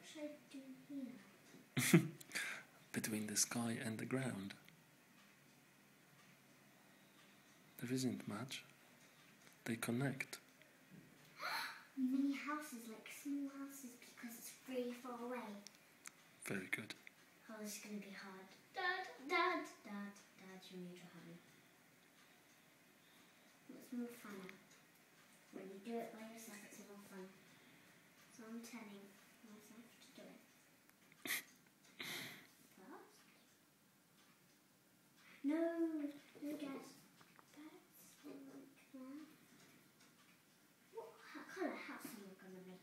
should I do here? Between the sky and the ground. There isn't much. They connect. Mini houses, like small houses, because it's really far away. Very good. Oh, this is going to be hard. Dad, you need to hurry. It's more fun. When you do it by yourself, it's more fun. So I'm telling myself to do it. First. No, Dad. That's like that. What colour house am I going to make?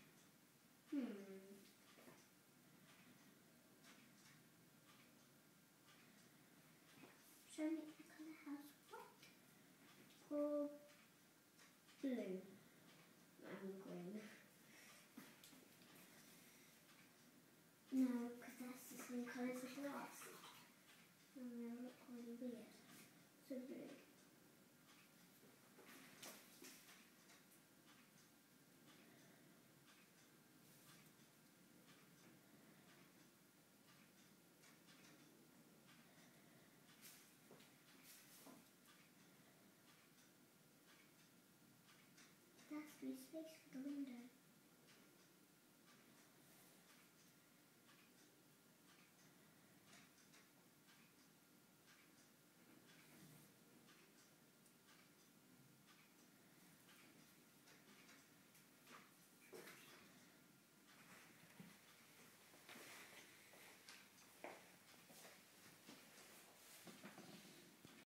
Should I make the colour house white or blue? I'm green. No, because that's the same colour as the glass. And they look really weird. So blue. There has to be space for the window.